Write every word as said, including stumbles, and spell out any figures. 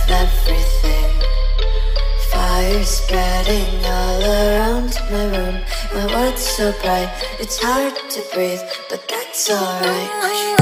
everything. Fire spreading all around my room. My world's so bright, it's hard to breathe, but that's alright.